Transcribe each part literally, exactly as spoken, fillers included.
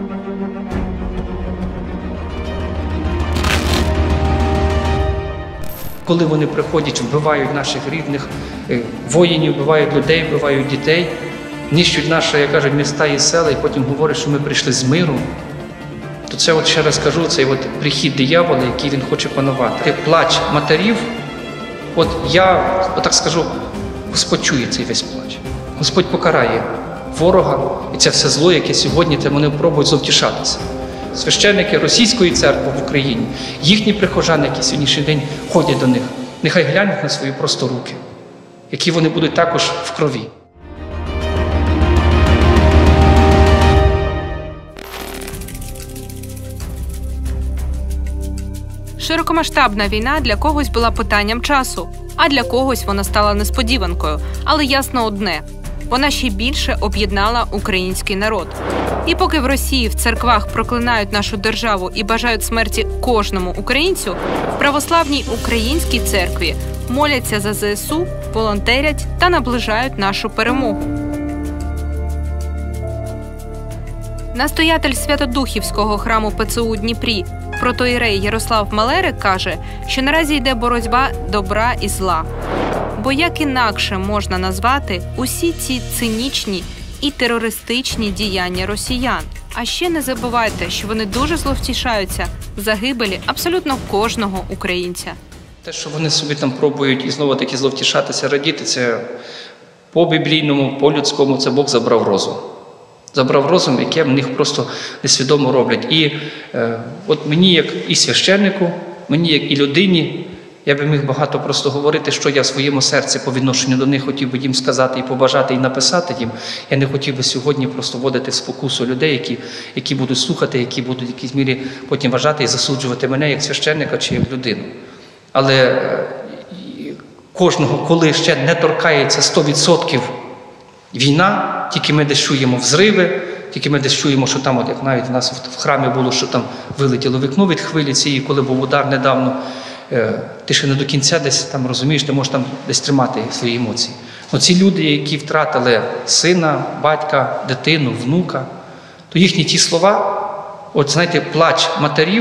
Коли вони приходять, вбивають наших рідних воїнів, вбивають людей, вбивають дітей, нищуть наші, як кажуть, міста і села, і потім говорять, що ми прийшли з миру, то це, от ще раз кажу, цей от прихід диявола, який він хоче панувати. Плач матерів, от я, отак скажу, Господь чує цей весь плач. Господь покарає ворога і це все зло, яке сьогодні вони пробують зловтішатися. Священники Російської церкви в Україні, їхні прихожани, які сьогоднішній день ходять до них, нехай глянуть на свої просто руки, які вони будуть також в крові. Широкомасштабна війна для когось була питанням часу, а для когось вона стала несподіванкою. Але ясно одне – вона ще більше об'єднала український народ. І поки в Росії в церквах проклинають нашу державу і бажають смерті кожному українцю, в православній українській церкві моляться за зе ес у, волонтерять та наближають нашу перемогу. Настоятель Святодухівського храму пе це у у Дніпрі, протоієрей Ярослав Малерик каже, що наразі йде боротьба добра і зла. Бо як інакше можна назвати усі ці цинічні і терористичні діяння росіян? А ще не забувайте, що вони дуже зловтішаються загибелі абсолютно кожного українця. Те, що вони собі там пробують і знову таки зловтішатися, радіти, це по-біблійному, по-людському, це Бог забрав розум. Забрав розум, яке в них просто несвідомо роблять. І е, от мені, як і священнику, мені, як і людині, я би міг багато просто говорити, що я в своєму серці по відношенню до них хотів би їм сказати і побажати, і написати їм. Я не хотів би сьогодні просто вводити в спокусу людей, які, які будуть слухати, які будуть в якійсь мірі потім вважати і засуджувати мене як священника чи як людину. Але кожного, коли ще не торкається сто відсотків війна, тільки ми десь чуємо взриви, тільки ми десь чуємо, що там, от як навіть у нас в храмі було, що там вилетіло вікно від хвилі цієї, коли був удар недавно, ти ще не до кінця десь там розумієш, ти можеш там десь тримати свої емоції. Оці люди, які втратили сина, батька, дитину, внука, то їхні ті слова, от знаєте, плач матерів,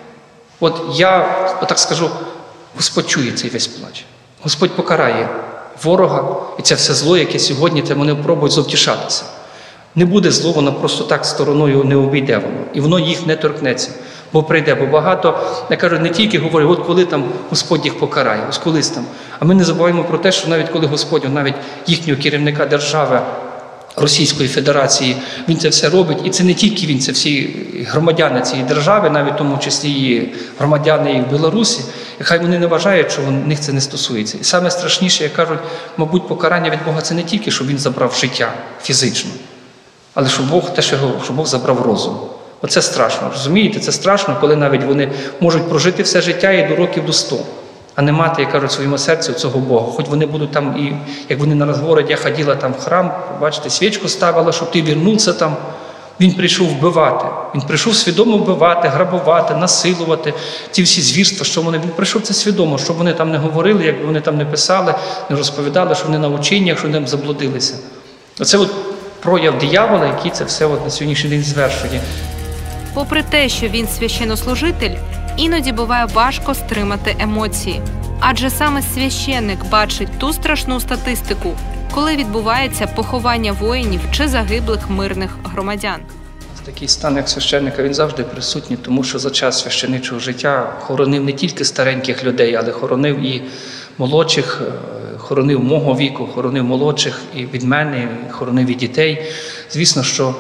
от я, отак скажу, Господь чує цей весь плач. Господь покарає ворога і це все зло, яке сьогодні вони пробують зловтішатися. Не буде зло, воно просто так стороною не обійде воно. І воно їх не торкнеться. Бо прийде, бо багато, я кажу, не тільки говорять, от коли там Господь їх покарає, ось колись там. А ми не забуваємо про те, що навіть коли Господь, навіть їхнього керівника держави, Російської Федерації, він це все робить. І це не тільки він, це всі громадяни цієї держави, навіть в тому числі і громадяни і в Білорусі. І хай вони не вважають, що в них це не стосується. І саме страшніше, як кажуть, мабуть, покарання від Бога це не тільки, щоб він забрав життя фізично, але що Бог, те, що Бог забрав розум. Оце страшно, розумієте? Це страшно, коли навіть вони можуть прожити все життя і до років до сто, а не мати, як кажуть, в своєму серці цього Бога. Хоч вони будуть там, і як вони нараз говорять, я ходила там в храм, бачите, свічку ставила, щоб ти вернувся там. Він прийшов вбивати. Він прийшов свідомо вбивати, грабувати, насилувати. Ці всі звірства, що вони, він прийшов це свідомо, щоб вони там не говорили, як вони там не писали, не розповідали, що вони на ученнях, що вони там заблудилися. Оце от прояв диявола, який це все от на сьогоднішній день звершує. Попри те, що він священнослужитель, іноді буває важко стримати емоції. Адже саме священник бачить ту страшну статистику, коли відбувається поховання воїнів чи загиблих мирних громадян. Такий стан, як священника, він завжди присутній, тому що за час священичого життя хоронив не тільки стареньких людей, але хоронив і молодших, хоронив мого віку, хоронив молодших і від мене, хоронив і дітей. Звісно, що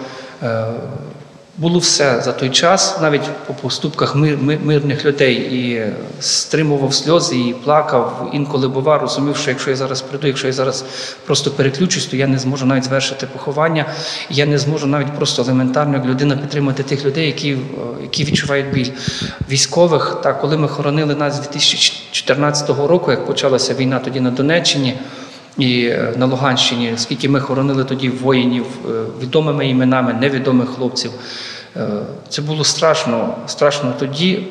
було все за той час, навіть по поступках мир, мирних людей, і стримував сльози, і плакав. Інколи бував, розумів, що якщо я зараз прийду, якщо я зараз просто переключусь, то я не зможу навіть звершити поховання, і я не зможу навіть просто елементарно, як людина, підтримати тих людей, які, які відчувають біль. Військових, так, коли ми хоронили нас з дві тисячі чотирнадцятого року, як почалася війна тоді на Донеччині, і на Луганщині, скільки ми хоронили тоді воїнів відомими іменами, невідомих хлопців. Це було страшно, страшно тоді.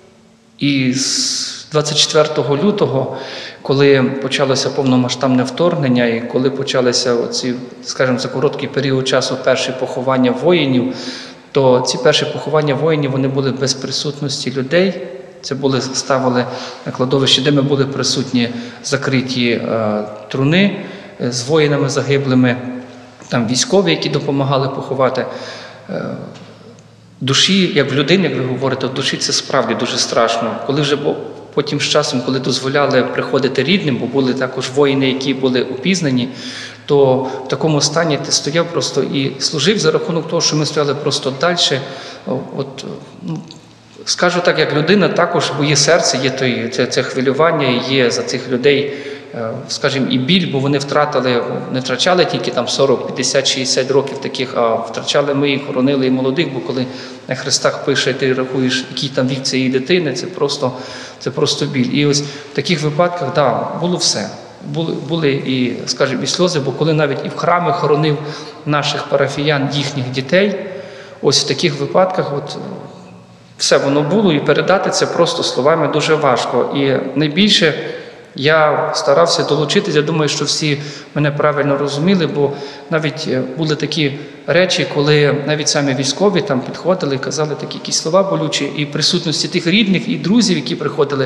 І з двадцять четвертого лютого, коли почалося повномасштабне вторгнення, і коли почалися оці, скажімо, за короткий період часу перші поховання воїнів, то ці перші поховання воїнів, вони були без присутності людей. Це були, ставили на кладовище, де ми були присутні закриті е, труни з воїнами загиблими, там військові, які допомагали поховати. Е, душі, як в людини, як ви говорите, в душі це справді дуже страшно. Коли вже потім з часом, коли дозволяли приходити рідним, бо були також воїни, які були упізнані, то в такому стані ти стояв просто і служив за рахунок того, що ми стояли просто далі. От, ну, скажу так, як людина, також, бо є серце, є той, це, це хвилювання, є за цих людей, скажімо, і біль, бо вони втратили, не втрачали тільки там сорок, п'ятдесят, шістдесят років таких, а втрачали ми і хоронили і молодих, бо коли на хрестах пише, ти рахуєш, який там вік цієї дитини, це просто, це просто біль. І ось в таких випадках, да, було все. Були, були і, скажімо, і сльози, бо коли навіть і в храмі хоронив наших парафіян, їхніх дітей, ось в таких випадках от, все воно було, і передати це просто словами дуже важко. І найбільше я старався долучитися, я думаю, що всі мене правильно розуміли, бо навіть були такі речі, коли навіть самі військові там підходили і казали такі якісь слова болючі, і в присутності тих рідних і друзів, які приходили,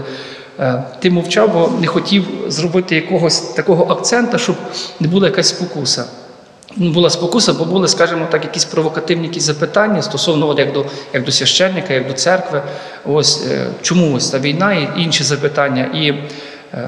ти мовчав, бо не хотів зробити якогось такого акцента, щоб не була якась спокуса. Не була спокуса, бо були, скажімо так, якісь провокативні якісь запитання стосовно, от як до, як до священника, як до церкви, ось чому ось та війна і інші запитання. І е,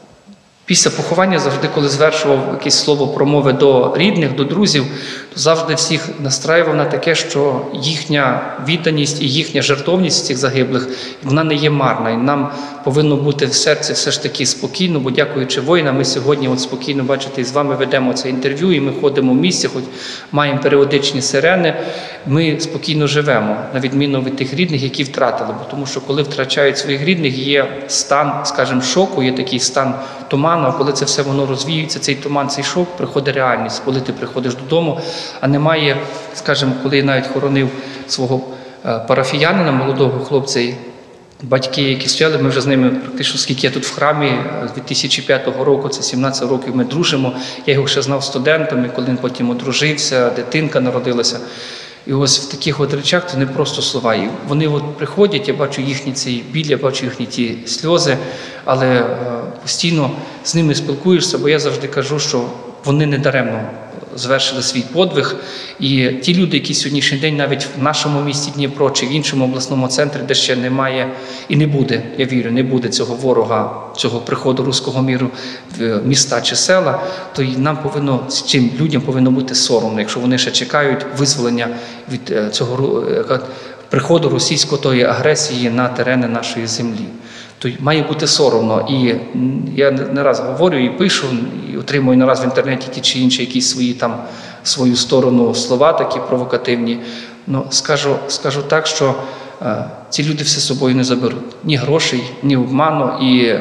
після поховання завжди, коли звершував якесь слово промови до рідних, до друзів, то завжди всіх настраював на таке, що їхня відданість і їхня жертовність цих загиблих, вона не є марна. І нам повинно бути в серці все ж таки спокійно, бо дякуючи воїнам, ми сьогодні от спокійно, бачите, з вами ведемо це інтерв'ю, і ми ходимо в місті, хоч маємо періодичні сирени, ми спокійно живемо, на відміну від тих рідних, які втратили. Бо тому що коли втрачають своїх рідних, є стан, скажімо, шоку, є такий стан туману, а коли це все воно розвіюється, цей туман, цей шок, приходить реальність, коли ти приходиш додому, а немає, скажімо, коли я навіть хоронив свого парафіянина, молодого хлопця, батьки, які стояли, ми вже з ними практично, скільки я тут в храмі, з дві тисячі п'ятого року, це сімнадцять років ми дружимо, я його ще знав студентом, і коли він потім одружився, дитинка народилася. І ось в таких от речах це не просто слова. І вони от приходять, я бачу їхні цей біль, я бачу їхні ті сльози, але е, постійно з ними спілкуєшся, бо я завжди кажу, що вони не даремно звершили свій подвиг. І ті люди, які сьогоднішній день навіть в нашому місті Дніпро чи в іншому обласному центрі, де ще немає і не буде, я вірю, не буде цього ворога, цього приходу руського міру в міста чи села, то і нам повинно, цим людям повинно бути соромно, якщо вони ще чекають визволення від цього приходу російської тої агресії на терени нашої землі. То має бути соромно. І я не раз говорю і пишу, і отримую не раз в інтернеті ті чи інші якісь свої там, свою сторону слова такі провокативні. Ну, скажу, скажу так, що е, ці люди все з собою не заберуть. Ні грошей, ні обману і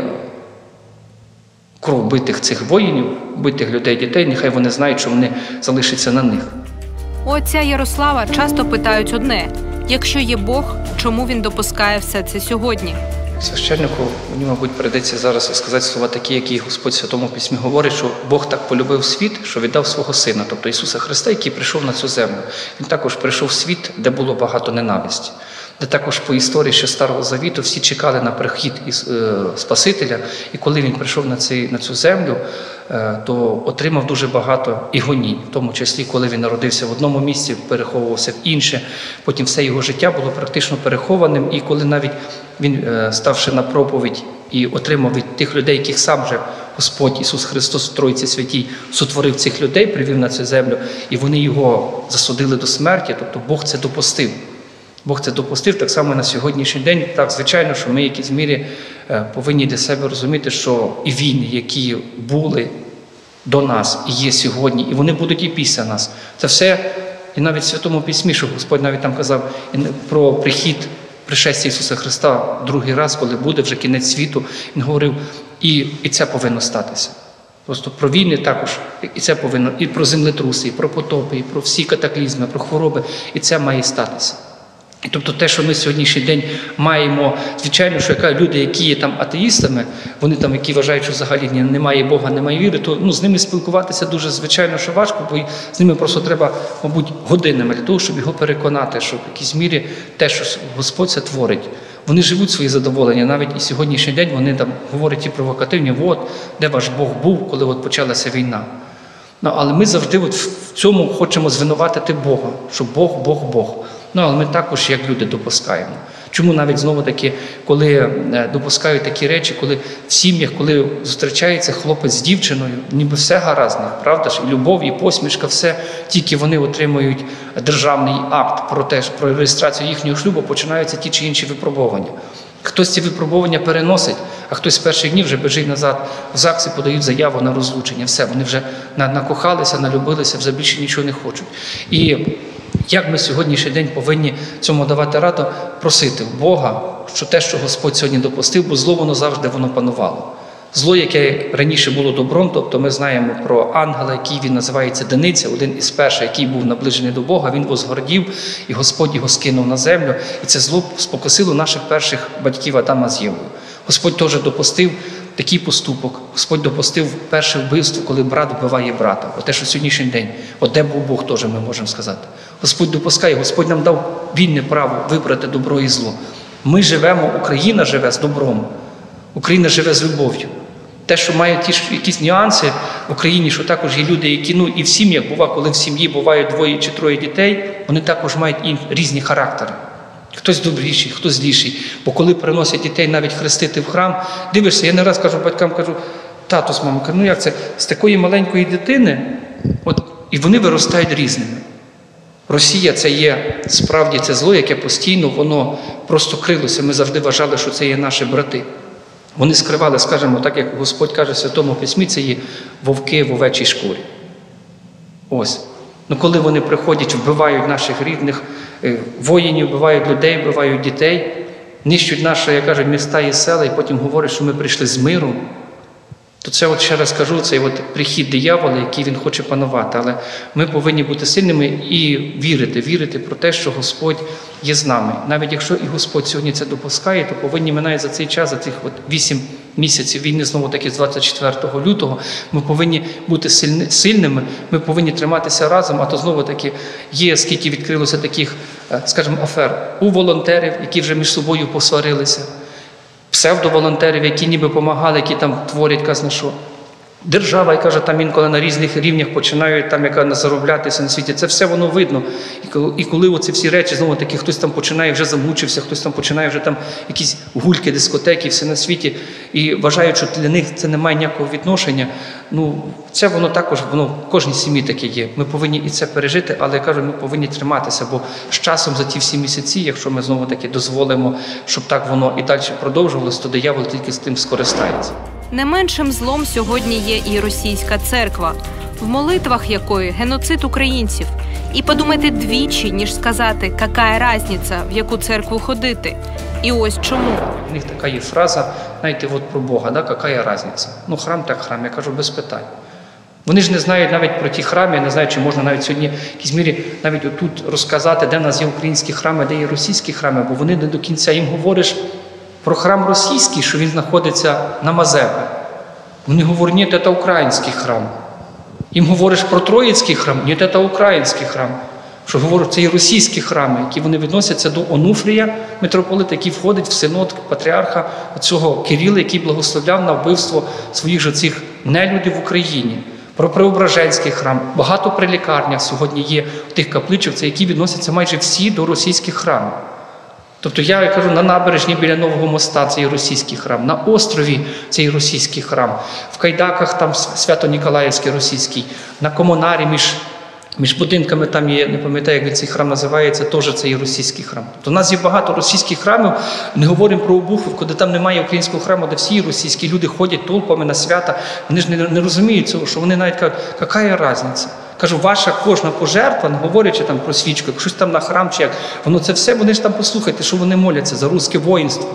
кров битих цих воїнів, битих людей, дітей, нехай вони знають, що вони залишаться на них. У отця Ярослава часто питають одне – якщо є Бог, чому він допускає все це сьогодні? Священнику, мені, мабуть, прийдеться зараз сказати слова такі, які Господь в Святому Письмі говорить, що Бог так полюбив світ, що віддав свого Сина, тобто Ісуса Христа, який прийшов на цю землю. Він також прийшов в світ, де було багато ненависті, де також по історії ще Старого Завіту всі чекали на прихід Спасителя, і коли Він прийшов на, цей, на цю землю, то отримав дуже багато і гонінь, в тому числі, коли він народився в одному місці, переховувався в інше, потім все його життя було практично перехованим, і коли навіть він, ставши на проповідь і отримав від тих людей, яких сам же Господь Ісус Христос в Тройці Святій сотворив цих людей, привів на цю землю, і вони його засудили до смерті, тобто Бог це допустив. Бог це допустив, так само на сьогоднішній день. Так, звичайно, що ми в якійсь мірі повинні для себе розуміти, що і війни, які були до нас, і є сьогодні, і вони будуть і після нас. Це все, і навіть в Святому Письмі, що Господь навіть там казав про прихід, пришестя Ісуса Христа другий раз, коли буде вже кінець світу, Він говорив, і, і це повинно статися. Просто про війни також, і це повинно, і про землетруси, і про потопи, і про всі катаклізми, про хвороби, і це має статися. І тобто те, що ми сьогоднішній день маємо, звичайно, що яка люди, які є там атеїстами, вони там, які вважають, що взагалі немає Бога, немає віри, то ну, з ними спілкуватися дуже, звичайно, що важко, бо з ними просто треба, мабуть, годинами для того, щоб його переконати, що в якійсь мірі те, що Господь це творить. Вони живуть свої задоволення, навіть і сьогоднішній день вони там говорять ті провокативні, от, де ваш Бог був, коли от почалася війна. Ну, але ми завжди от в цьому хочемо звинуватити Бога, що Бог, Бог, Бог. Ну, але ми також, як люди, допускаємо. Чому навіть знову-таки, коли допускають такі речі, коли в сім'ях, коли зустрічається хлопець з дівчиною, ніби все гаразд, правда ж? І любов, і посмішка, все, тільки вони отримують державний акт про те, про реєстрацію їхнього шлюбу, починаються ті чи інші випробування. Хтось ці випробування переносить, а хтось з перших днів вже біжить назад в ЗАГСі, подають заяву на розлучення. Все, вони вже накохалися, налюбилися, вже більше нічого не хочуть. І як ми сьогоднішній день повинні цьому давати раду, просити в Бога, що те, що Господь сьогодні допустив, бо зло воно завжди воно панувало. Зло, яке раніше було добром, тобто ми знаємо про ангела, який він називається Дениця, один із перших, який був наближений до Бога, він возгордів, і Господь його скинув на землю, і це зло спокусило наших перших батьків Адама з Євою. Господь теж допустив такий поступок. Господь допустив перше вбивство, коли брат вбиває брата. Оте, що сьогоднішній день, от де був Бог, теж ми можемо сказати. Господь допускає, Господь нам дав вільне право вибрати добро і зло. Ми живемо, Україна живе з добром. Україна живе з любов'ю. Те, що має ті ж якісь нюанси в Україні, що також є люди, які, ну, і в сім'ях буває, коли в сім'ї бувають двоє чи троє дітей, вони також мають і різні характери. Хтось добріший, хтось зліший. Бо коли приносять дітей навіть хрестити в храм, дивишся, я не раз кажу батькам, кажу, тато з мамою, кажу, ну як це, з такої маленької дитини, от, і вони виростають різними. Росія – це є, справді, це зло, яке постійно, воно просто крилося. Ми завжди вважали, що це є наші брати. Вони скривали, скажімо, так, як Господь каже в Святому Письмі, це є вовки в овечій шкурі. Ось. Ну, коли вони приходять, вбивають наших рідних воїнів, вбивають людей, вбивають дітей, нищуть наші, як кажуть, міста і села, і потім говорять, що ми прийшли з миром, то це, от ще раз кажу, це от прихід диявола, який він хоче панувати. Але ми повинні бути сильними і вірити, вірити про те, що Господь є з нами. Навіть якщо і Господь сьогодні це допускає, то повинні ми навіть за цей час, за цих от вісім місяців війни, знову-таки з двадцять четвертого лютого, ми повинні бути сильними, ми повинні триматися разом, а то знову-таки є, скільки відкрилося таких, скажімо, афер у волонтерів, які вже між собою посварилися, псевдоволонтерів, які ніби допомагали, які там творять казна що. Держава, яка каже, там інколи на різних рівнях починають там, яка зароблятися на світі. Це все воно видно. І коли, і коли оці всі речі, знову таки, хтось там починає, вже замучився, хтось там починає вже там якісь гульки, дискотеки, все на світі, і вважають, що для них це не має ніякого відношення. Ну, це воно також, воно в кожній сім'ї таке є. Ми повинні і це пережити, але, я кажу, ми повинні триматися, бо з часом за ті всі місяці, якщо ми знову таки дозволимо, щоб так воно і далі продовжувалося, то диявол тільки з тим скористається. Не меншим злом сьогодні є і російська церква, в молитвах якої геноцид українців. І подумайте двічі, ніж сказати, «какая різниця, в яку церкву ходити». І ось чому. У них така є фраза, знаєте, от про Бога, да, «какая різниця». Ну, храм так храм, я кажу, без питань. Вони ж не знають навіть про ті храми, я не знаю, чи можна навіть сьогодні в якійсь мірі навіть отут розказати, де в нас є українські храми, де є російські храми, бо вони не до кінця їм говориш про храм російський, що він знаходиться на Мазепі. Вони говорять, ні, це український храм. Їм говориш про Троїцький храм, ні, це український храм. Що говорять, це і російські храми, які вони відносяться до Онуфрія, митрополита, який входить в синод патріарха цього Кирила, який благословляв на вбивство своїх же цих нелюдів в Україні. Про Преображенський храм. Багато при лікарнях сьогодні є тих капличок, це які відносяться майже всі до російських храмів. Тобто я кажу, на набережні біля Нового моста це і російський храм, на острові це і російський храм, в Кайдаках там Свято-Ніколаївський російський, на Комунарі між, між будинками там є, не пам'ятаю, як цей храм називається, теж це і російський храм. Тобто у нас є багато російських храмів, не говоримо про Обуховку, де там немає українського храму, де всі російські люди ходять толпами на свята, вони ж не, не розуміють цього, що вони навіть кажуть, яка різниця? Кажу, ваша кожна пожертва, не говорячи там про свічку, як щось там на храм чи як, воно це все, вони ж там послухайте, що вони моляться за руське воїнство.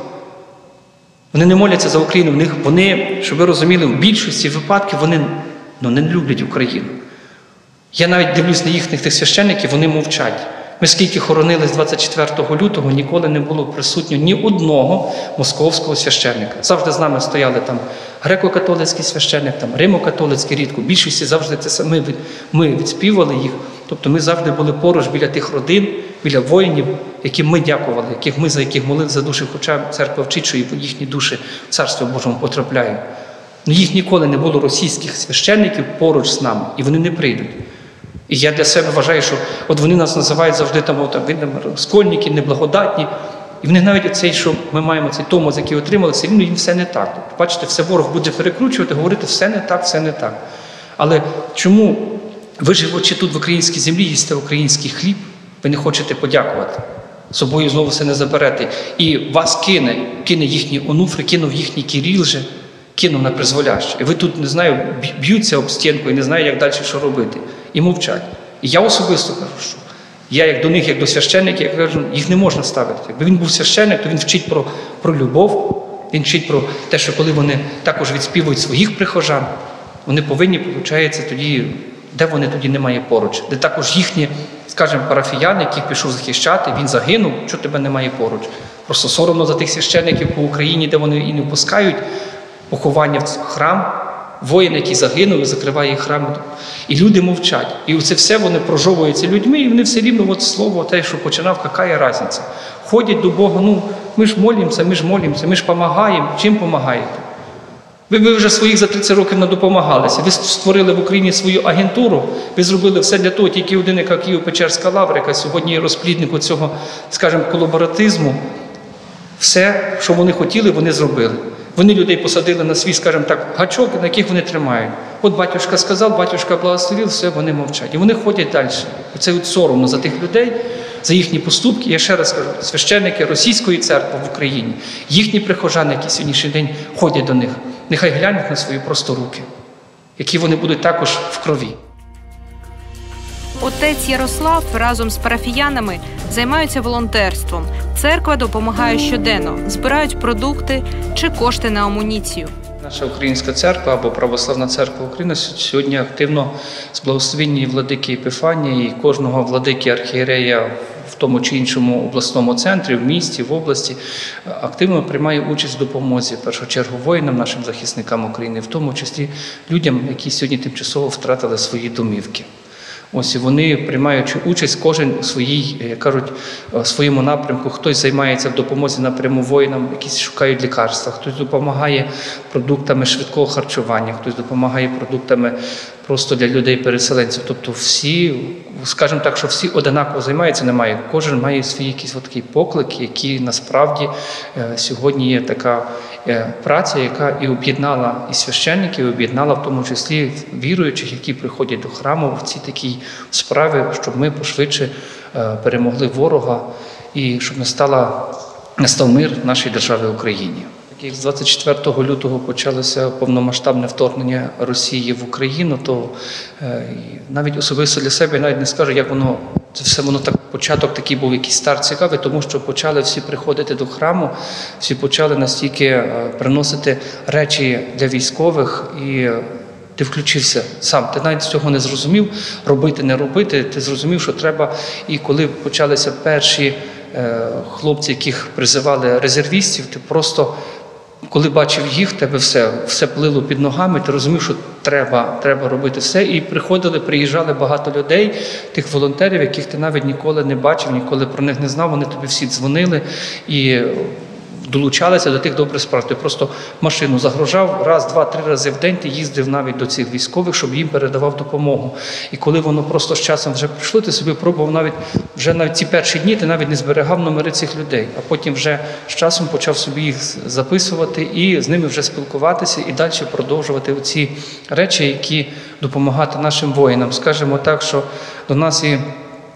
Вони не моляться за Україну, в них, вони, щоб ви розуміли, в більшості випадків вони ну, не люблять Україну. Я навіть дивлюсь на їхніх тих священників, вони мовчать. Ми скільки хоронили з двадцять четвертого лютого, ніколи не було присутньо ні одного московського священника. Завжди з нами стояли там греко-католицький священник, там римо-католицький рідко. Більшості завжди це саме ми відспівали їх. Тобто ми завжди були поруч біля тих родин, біля воїнів, яким ми дякували, яких ми за яких молили за душі, хоча церква вчить, що їхні душі в Царство Божому потрапляють. Но їх ніколи не було російських священників поруч з нами, і вони не прийдуть. І я для себе вважаю, що от вони нас називають завжди там, там розкольники, неблагодатні. І в них навіть оцей, що ми маємо цей томос, який отримали, все рівно їм все не так. Тобто, бачите, все ворог буде перекручувати, говорити все не так, все не так. Але чому ви, живучи тут в українській землі, їсте український хліб, ви не хочете подякувати? Собою знову все не заберете. І вас кине, кине їхній онуфри, кинув їхній Кирил же, кинув на призволяще. І ви тут, не знаю, б'ються об стінку і не знаю, як далі що робити. І мовчать. І я особисто кажу, що я як до них, як до священників, я кажу, їх не можна ставити. Якби він був священник, то він вчить про, про любов, він вчить про те, що коли вони також відспівують своїх прихожан, вони повинні, виходить, тоді, де вони тоді немає поруч, де також їхні, скажімо, парафіяни, яких пішов захищати, він загинув, що тебе немає поруч. Просто соромно за тих священників по Україні, де вони і не впускають поховання в храм, воїн, який загинув, і закриває храм. І люди мовчать. І це все вони прожовуються людьми, і вони все рівно, от слово те, що починав, яка різниця. Ходять до Бога, ну, ми ж молимося, ми ж молимося, ми ж допомагаємо. Чим допомагаєте? Ви, ви вже своїх за тридцять років не допомагалися. Ви створили в Україні свою агентуру, ви зробили все для того, тільки один, яка Києво-Печерська лавра, яка сьогодні є розплідником цього, скажімо, колаборатизму. Все, що вони хотіли, вони зробили. Вони людей посадили на свій, скажімо так, гачок, на яких вони тримають. От батюшка сказав, батюшка благословив, все, вони мовчать. І вони ходять далі. Це от соромно за тих людей, за їхні поступки. Я ще раз кажу, священники Російської церкви в Україні, їхні прихожани, які сьогоднішній день ходять до них, нехай глянуть на свої просто руки, які вони будуть також в крові. Отець Ярослав разом з парафіянами займаються волонтерством. Церква допомагає щоденно, збирають продукти чи кошти на амуніцію. Наша Українська церква або Православна церква України сьогодні активно з благословіння владики Епіфанії і кожного владики архієрея в тому чи іншому обласному центрі, в місті, в області, активно приймає участь в допомозі, в першу чергу, воїнам, нашим захисникам України, в тому числі людям, які сьогодні тимчасово втратили свої домівки. Ось і вони, приймаючи участь, кожен у своїй, як кажуть, своєму напрямку. Хтось займається в допомозі напряму воїнам, які шукають лікарства, хтось допомагає продуктами швидкого харчування, хтось допомагає продуктами просто для людей-переселенців. Тобто всі, скажімо так, що всі однаково займаються, немає. Кожен має свій якийсь такий поклик, який насправді сьогодні є така праця, яка і об'єднала і священників, і об'єднала в тому числі віруючих, які приходять до храму в ці такі справи, щоб ми пошвидше перемогли ворога і щоб не стала, не став мир в нашій державі Україні. Як з двадцять четвертого лютого почалося повномасштабне вторгнення Росії в Україну, то е, навіть особисто для себе я навіть не скажу, як воно, це все воно так, початок такий був якийсь старт цікавий, тому що почали всі приходити до храму, всі почали настільки е, приносити речі для військових, і ти включився сам, ти навіть цього не зрозумів, робити, не робити, ти зрозумів, що треба. І коли почалися перші е, хлопці, яких призивали резервістів, ти просто, коли бачив їх, тебе все, все плило під ногами, ти розумів, що треба, треба робити все. І приходили, приїжджали багато людей, тих волонтерів, яких ти навіть ніколи не бачив, ніколи про них не знав, вони тобі всі дзвонили і долучалися до тих добрих справ. Ти просто машину загружав, раз, два, три рази в день ти їздив навіть до цих військових, щоб їм передавав допомогу. І коли воно просто з часом вже прийшло, ти собі пробував навіть, вже навіть ці перші дні ти навіть не зберігав номери цих людей, а потім вже з часом почав собі їх записувати і з ними вже спілкуватися і далі продовжувати ці речі, які допомагати нашим воїнам. Скажімо так, що до нас і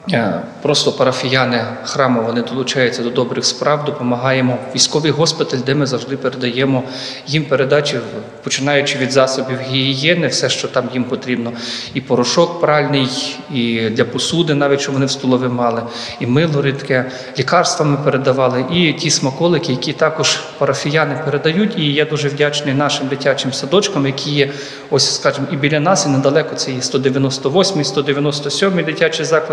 просто парафіяни храму, вони долучаються до добрих справ, допомагаємо військовий госпіталь, де ми завжди передаємо їм передачі, починаючи від засобів гігієни, все, що там їм потрібно, і порошок пральний, і для посуди, навіть, що вони в столові мали, і мило рідке, лікарства ми передавали, і ті смаколики, які також парафіяни передають. І я дуже вдячний нашим дитячим садочкам, які є, ось, скажімо, і біля нас, і недалеко, це є сто дев'яносто восьмий, сто дев'яносто сьомий дитячий заклад, це є двісті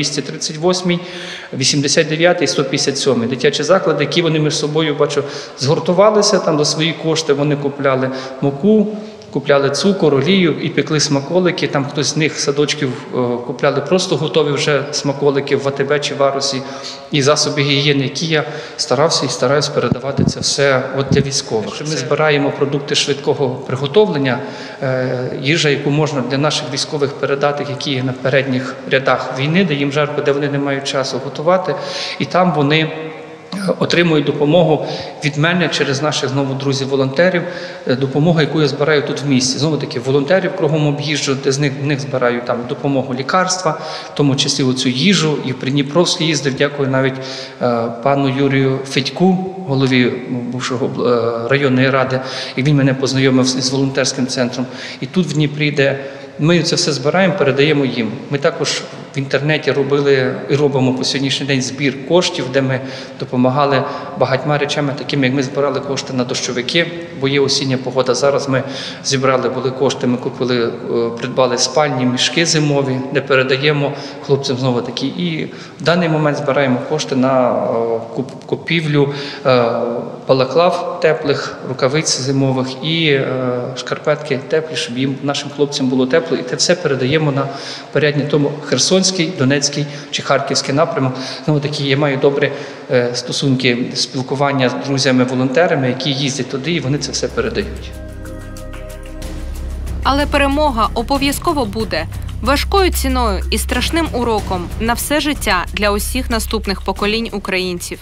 двісті тридцять восьмий, вісімдесят дев'ятий, сто п'ятдесят сьомий. Дитячі заклади, які вони між собою, бачу, згуртувалися, там за свої кошти вони купляли муку, купляли цукор, олію і пекли смаколики. Там хтось з них садочків купляли просто готові вже смаколики в АТБ чи Варусі. І засоби гігієни, які я старався і стараюсь передавати це все от для військових. Ми збираємо продукти швидкого приготовлення, їжа, яку можна для наших військових передати, які є на передніх рядах війни, де їм жарко, де вони не мають часу готувати. І там вони отримують допомогу від мене через наших знову друзів-волонтерів, допомогу, яку я збираю тут в місті. Знову таки, волонтерів кругом об'їжджу, де з них, в них збираю там допомогу лікарства, в тому числі оцю їжу. І в Придніпровськ їздив, дякую навіть е, пану Юрію Федьку, голові бувшого е, районної ради, і він мене познайомив з, з волонтерським центром. І тут в Дніпрі, де ми це все збираємо, передаємо їм. Ми також в інтернеті робили і робимо по сьогоднішній день збір коштів, де ми допомагали багатьма речами, такими, як ми збирали кошти на дощовики, бо є осіння погода. Зараз ми зібрали були кошти, ми купили, придбали спальні, мішки зимові, де передаємо хлопцям знову такі. І в даний момент збираємо кошти на купівлю балаклав теплих, рукавиць зимових і шкарпетки теплі, щоб їм, нашим хлопцям було тепло. І це все передаємо на передній тому Херсонський, Донецький чи Харківський напрямок. Ну, такі, я маю добрі е, стосунки, спілкування з друзями-волонтерами, які їздять туди, і вони це все передають. Але перемога обов'язково буде важкою ціною і страшним уроком на все життя для усіх наступних поколінь українців.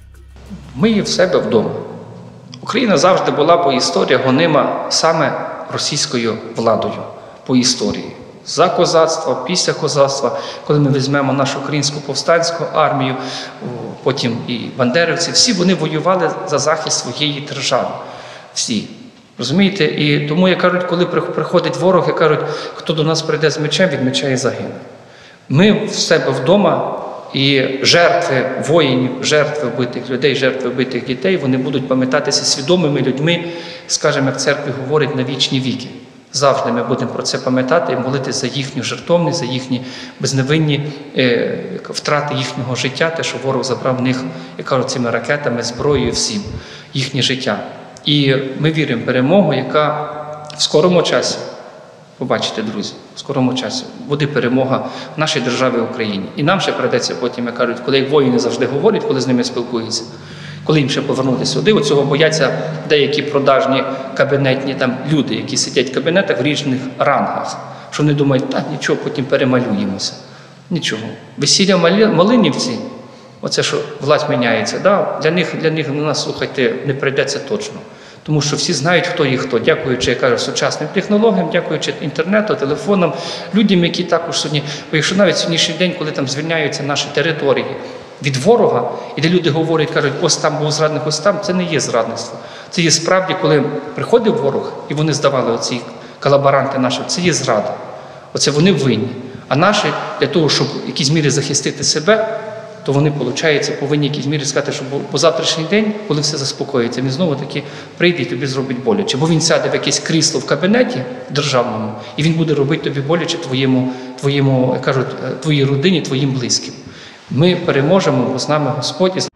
Ми є в себе вдома. Україна завжди була по історії гонима саме російською владою по історії. За козацтво, після козацтва, коли ми візьмемо нашу українську повстанську армію, потім і бандерівці, всі вони воювали за захист своєї держави. Всі. Розумієте? І тому, як кажуть, коли приходить ворог, як кажуть, хто до нас прийде з мечем, від меча і загине. Ми в себе вдома, і жертви воїнів, жертви вбитих людей, жертви вбитих дітей, вони будуть пам'ятатися свідомими людьми, скажімо, як церкві говорить, на вічні віки. Завжди ми будемо про це пам'ятати і молитися за їхню жертовність, за їхні безневинні е, втрати їхнього життя, те, що ворог забрав в них, як кажуть, цими ракетами, зброєю, всім, їхнє життя. І ми віримо в перемогу, яка в скорому часі, побачите, друзі, в скорому часі буде перемога в нашій державі Україні. І нам ще прийдеться потім, як кажуть, коли воїни завжди говорять, коли з ними спілкуються, коли їм ще повернутися сюди, оцього бояться деякі продажні кабінетні там люди, які сидять в кабінетах в різних рангах, що вони думають, так, нічого, потім перемалюємося. Нічого. Весілля в Малинівці, оце, що власть міняється, да? для них, для них, на нас, слухайте, не прийдеться точно. Тому що всі знають, хто є хто, дякуючи, я кажу, сучасним технологіям, дякуючи інтернету, телефонам, людям, які також сьогодні, бо якщо навіть сьогоднішній день, коли там звільняються наші території від ворога, і де люди говорять, кажуть, ось там був зрадник, ось там, це не є зрадництво. Це є справді, коли приходив ворог, і вони здавали оці колаборанти наші, це є зрада. Оце вони винні. А наші, для того, щоб в якійсь мірі захистити себе, то вони, виходить, повинні в якійсь мірі сказати, що по завтрашній день, коли все заспокоїться, він знову-таки прийде і тобі зробить боляче. Бо він сяде в якесь крісло в кабінеті державному, і він буде робити тобі боляче твоєму, твоєму, як кажуть, твоїй родині, твоїм близьким. Ми переможемо, бо з нами Господь.